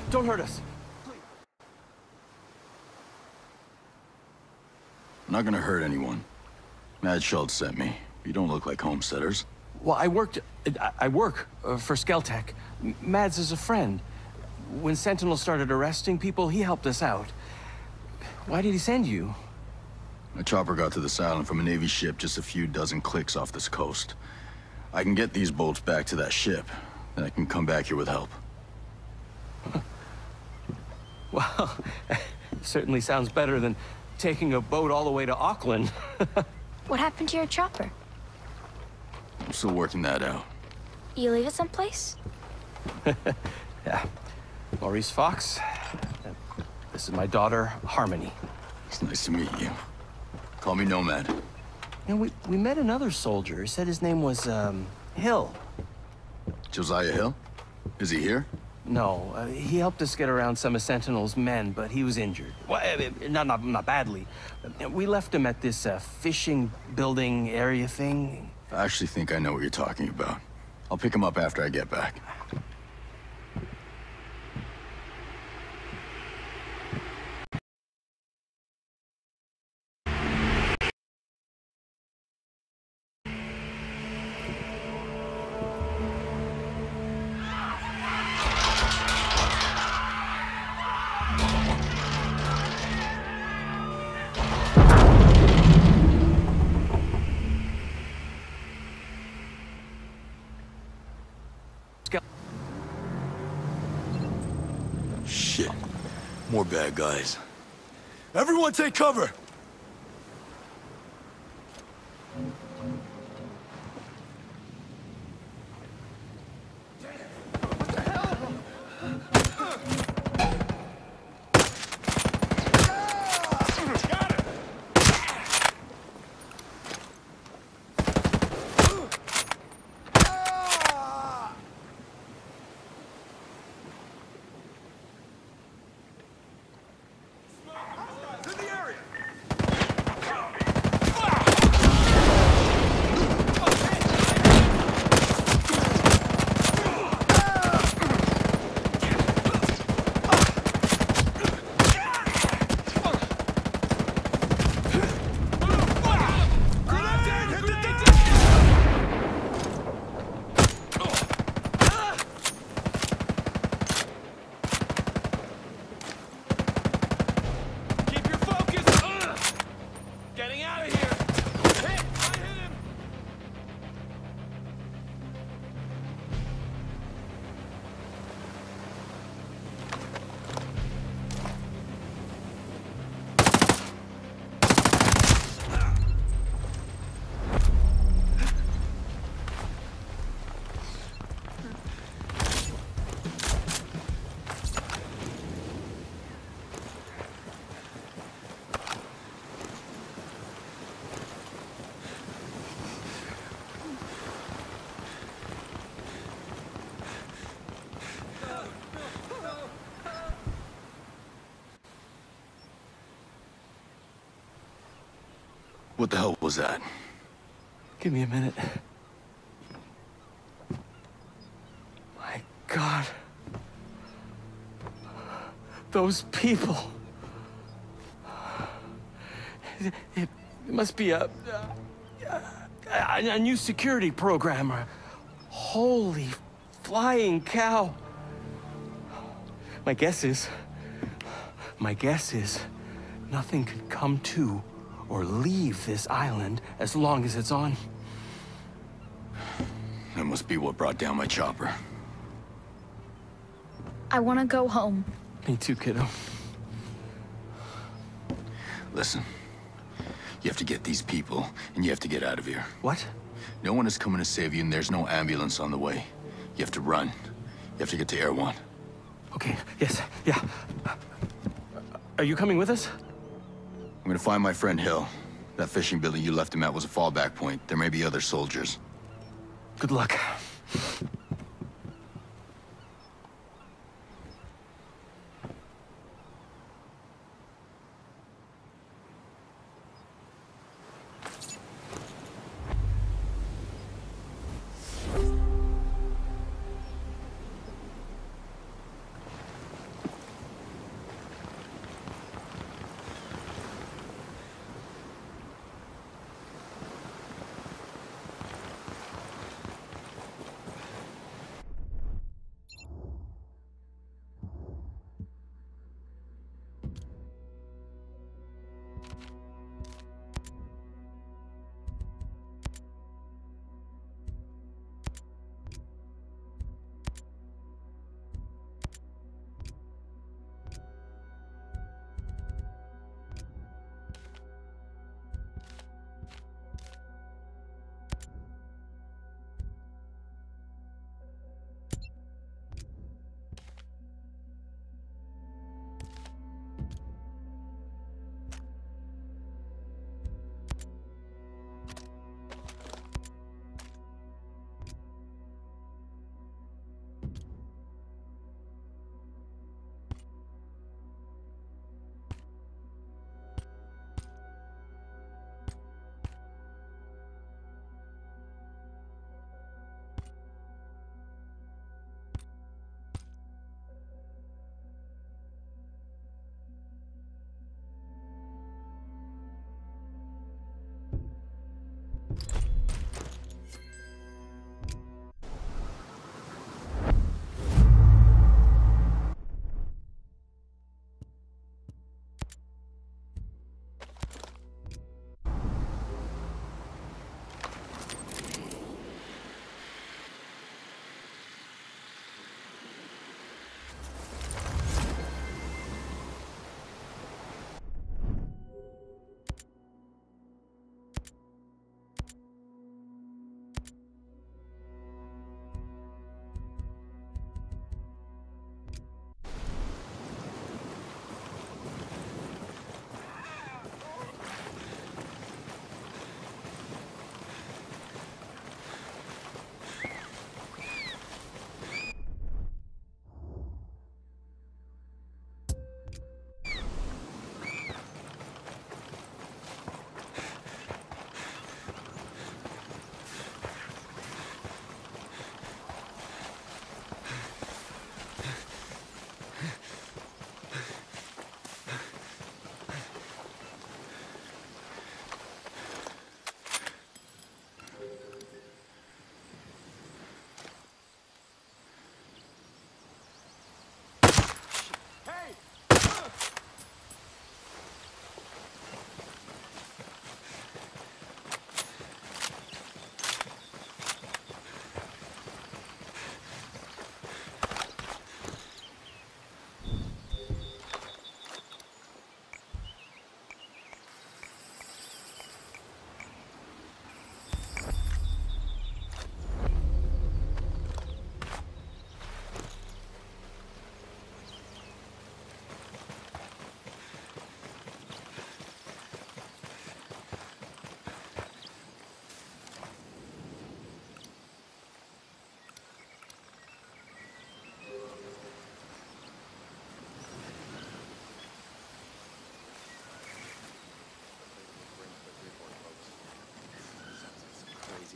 Don't hurt us. I'm not gonna hurt anyone. Mad Schultz sent me. You don't look like homesteaders. Well, I work for Skeltec. Mads is a friend. When Sentinel started arresting people, he helped us out. Why did he send you? My chopper got to this island from a Navy ship just a few dozen clicks off this coast. I can get these bolts back to that ship, then I can come back here with help. Well, certainly sounds better than taking a boat all the way to Auckland. What happened to your chopper? I'm still working that out. You leave it someplace? Yeah. Maurice Fox. This is my daughter, Harmony. It's nice to meet you. Call me Nomad. You know, we met another soldier. He said his name was, Hill. Josiah Hill? Is he here? No, he helped us get around some of Sentinel's men, but he was injured. Well, not badly. We left him at this fishing building area thing. I actually think I know what you're talking about. I'll pick him up after I get back. Shit. More bad guys. Everyone take cover! What the hell was that? Give me a minute. My God. Those people. It must be a new security program. Holy flying cow. My guess is nothing could come to or leave this island as long as it's on. That must be what brought down my chopper. I want to go home. Me too, kiddo. Listen, you have to get these people, and you have to get out of here. What? No one is coming to save you, and there's no ambulance on the way. You have to run. You have to get to Air One. Okay, yes, yeah. Are you coming with us? I'm gonna find my friend Hill. That fishing building you left him at was a fallback point. There may be other soldiers. Good luck.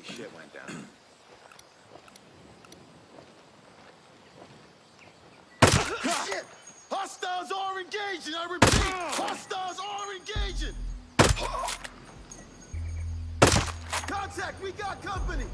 crazy shit went down. Shit! Hostiles are engaging! I repeat, hostiles are engaging! Contact, we got company!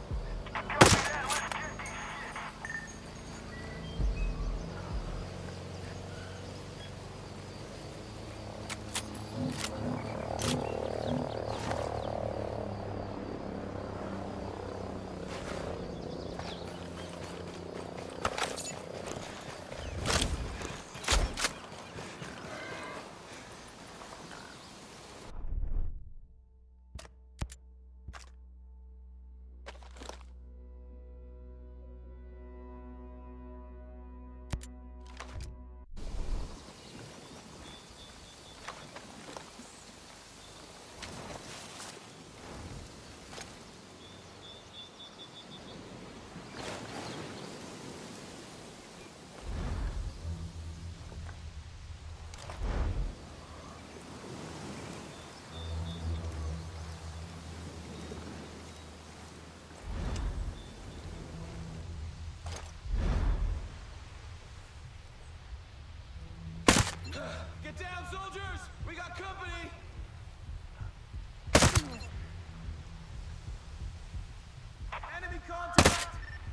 Get down, soldiers! We got company! Enemy contact!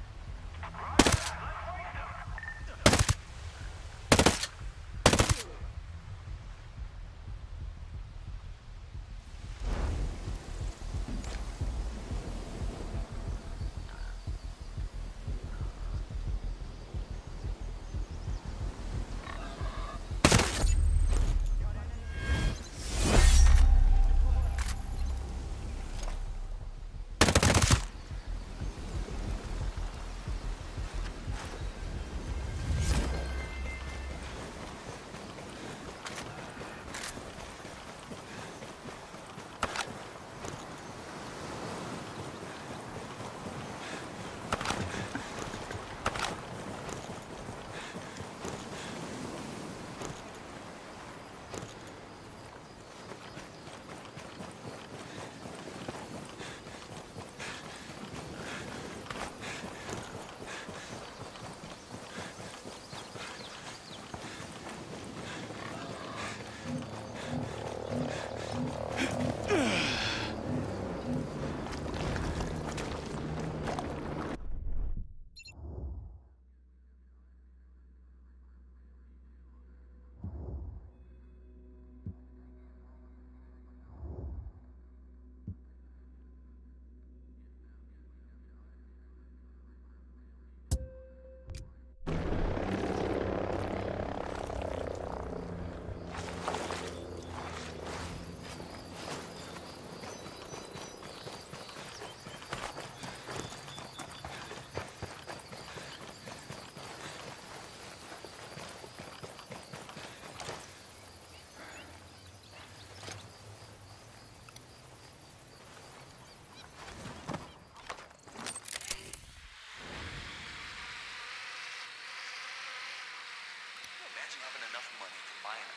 Imagine having enough money to buy an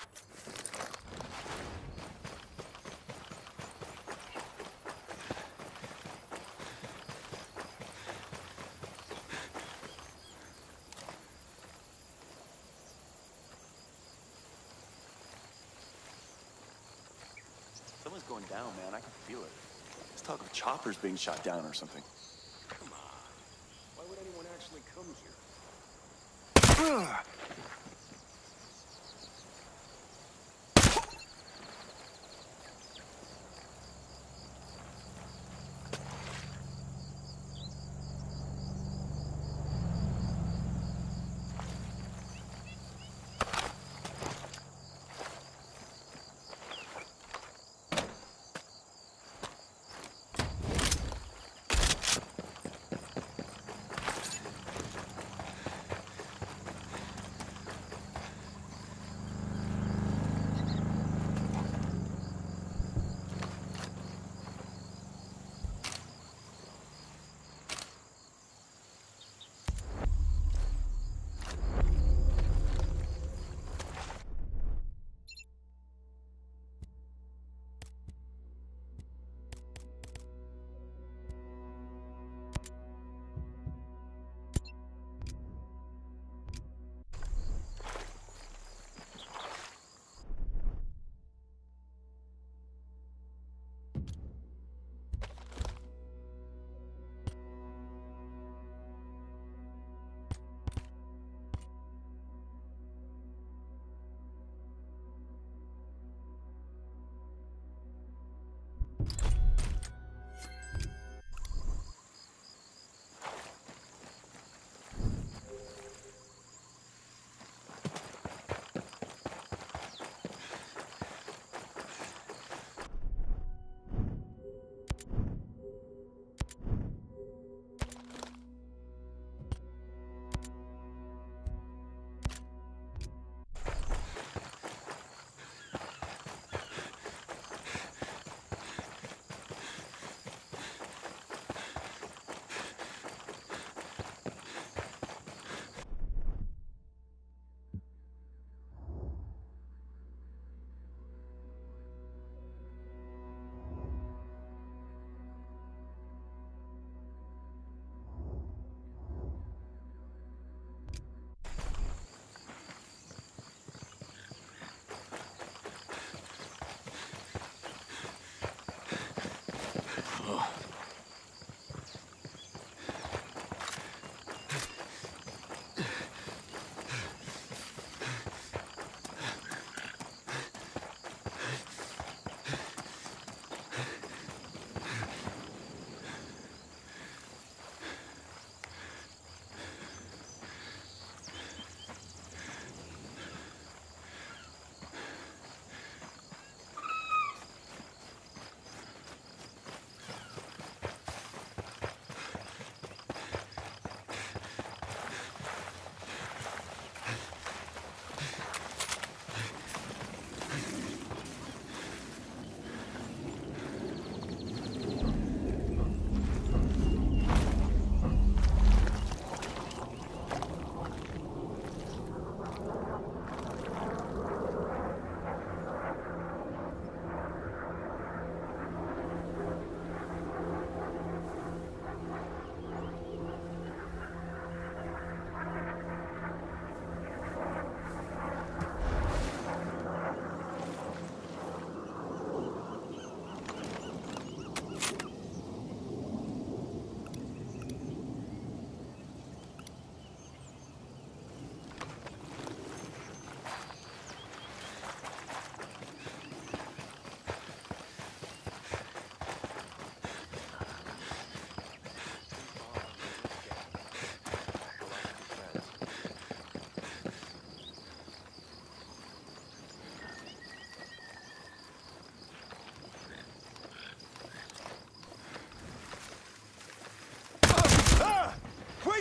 island. Someone's going down, man. I can feel it. Let's talk of choppers being shot down or something. Come on. Why would anyone actually come here?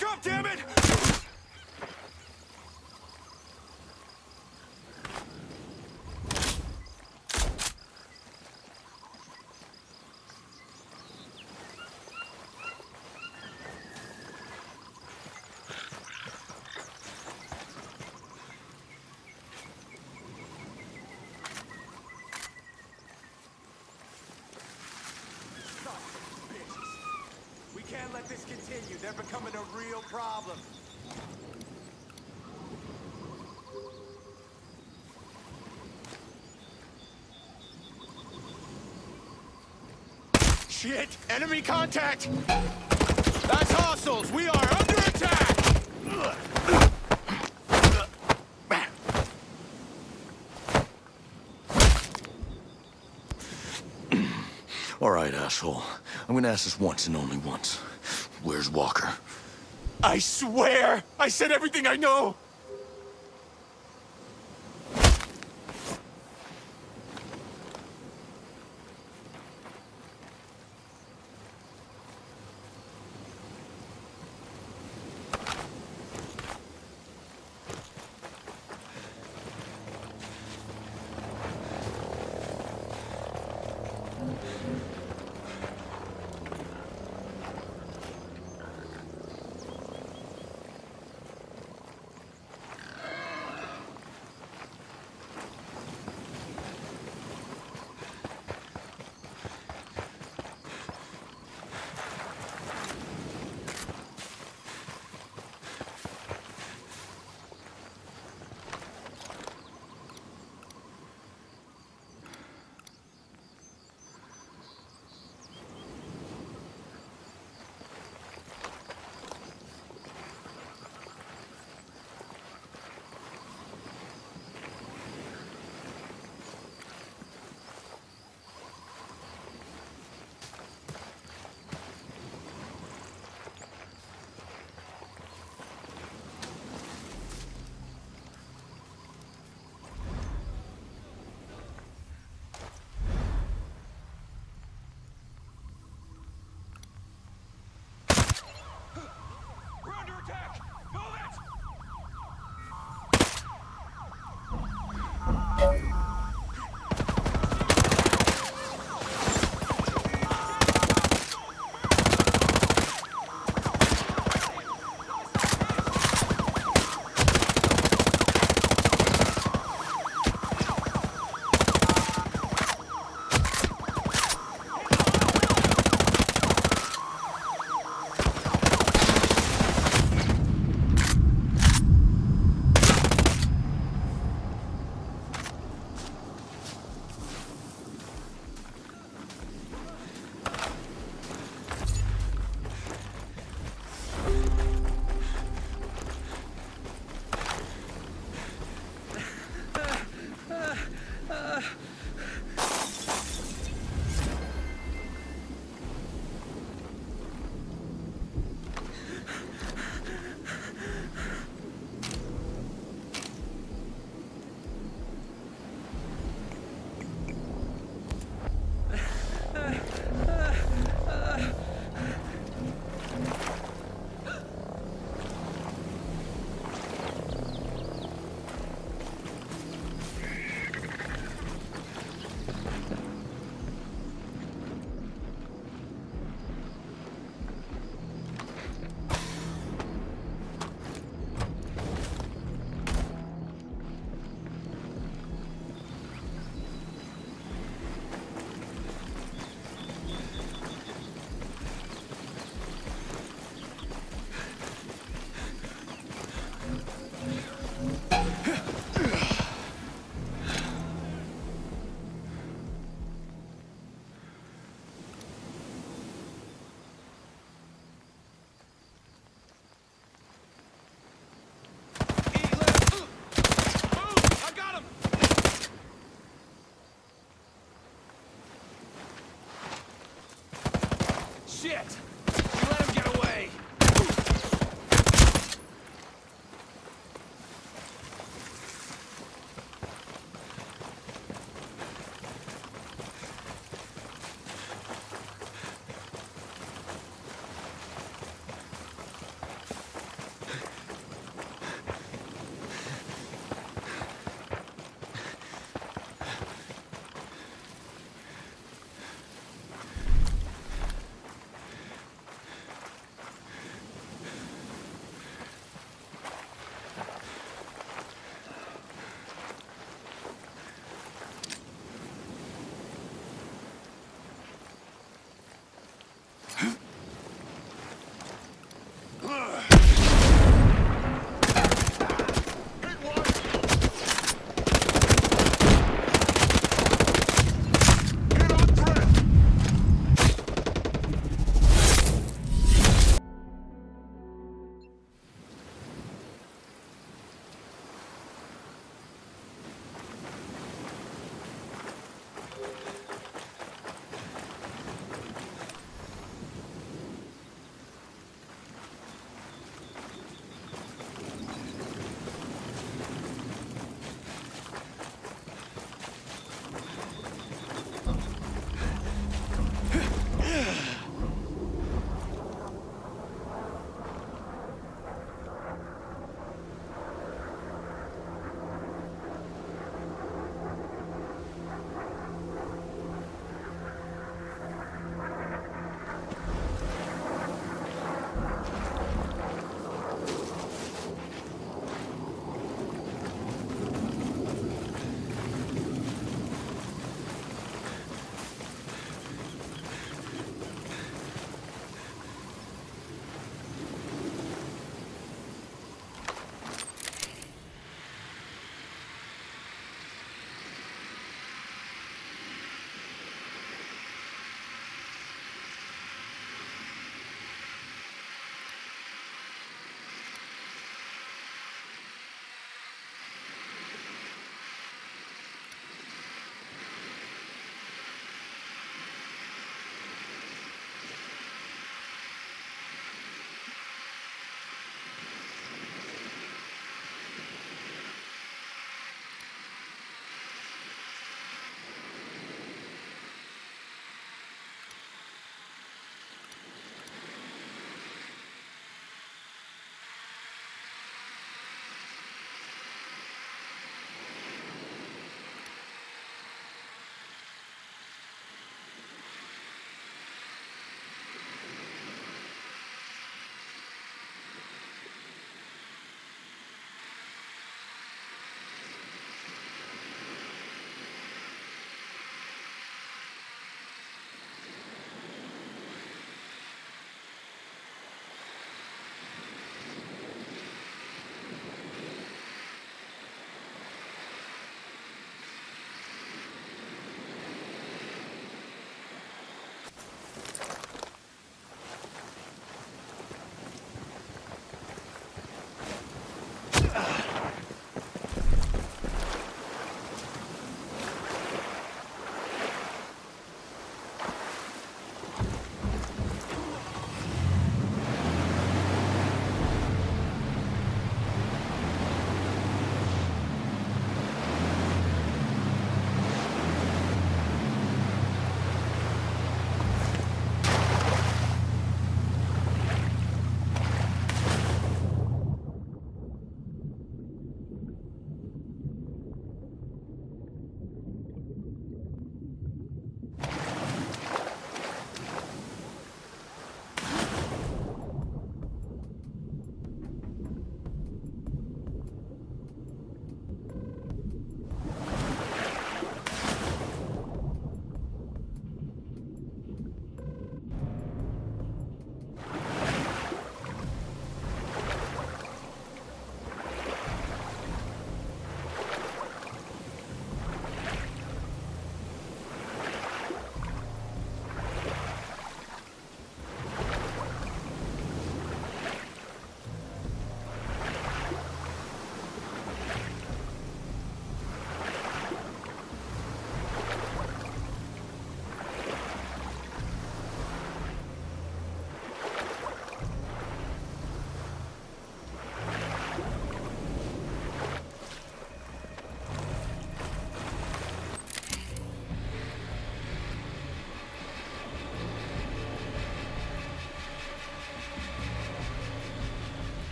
Back up, damn it! We can't let this continue. They're becoming a real problem. Shit! Enemy contact! That's hostiles! We are under attack! All right, asshole. I'm gonna ask this once and only once. Where's Walker? I swear! I said everything I know!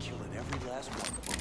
Killing every last one of them.